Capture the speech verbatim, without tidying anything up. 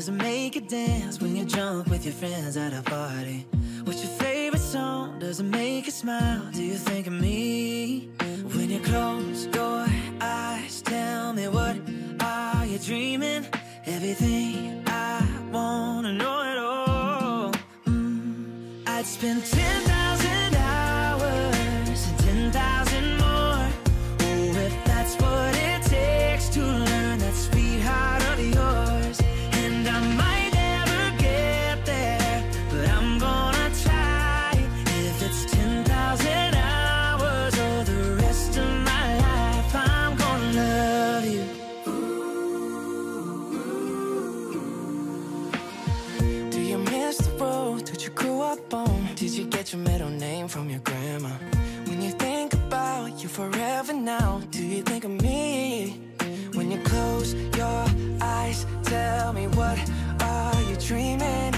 does it make you dance when you're drunk with your friends at a party? What's your favorite song? Does it make you smile? Do you think of me? When you close your eyes, tell me, what are you dreaming? Everything I wanna know it all. mm. I'd spend ten thousand hours and ten thousand more. Oh, if that's what it takes to learn that sweetheart of yours. And I might never get there, but I'm gonna try. If it's ten thousand hours or the rest of my life, I'm gonna love you. Do you miss the road that you grew up on? Did you get your middle name from your grandma? When you think about you forever now, do you think of me? When you close your eyes, tell me, what are you dreaming?